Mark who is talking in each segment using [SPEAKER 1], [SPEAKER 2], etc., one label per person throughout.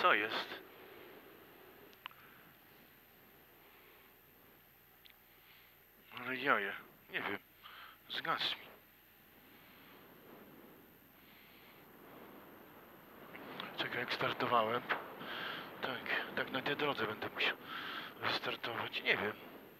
[SPEAKER 1] Co jest? Ale jaja, nie wiem. Zgasł mi. Czekaj, jak startowałem. Tak na tej drodze będę musiał wystartować. Nie wiem.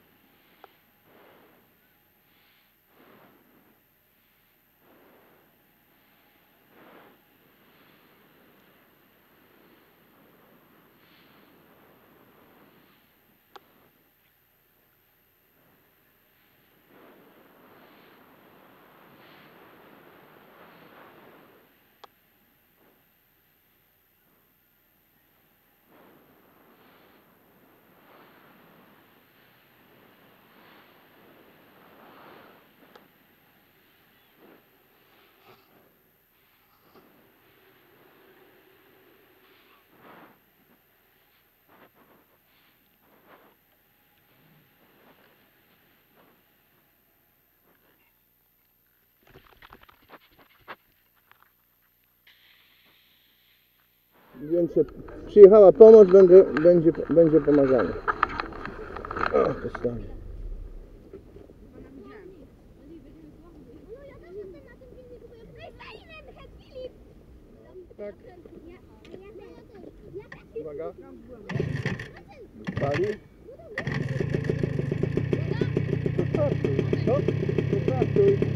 [SPEAKER 2] Więc przyjechała pomoc, będzie pomagane. O, postawię. Tak. Uwaga. Pali. To startuj. Co? To startuj.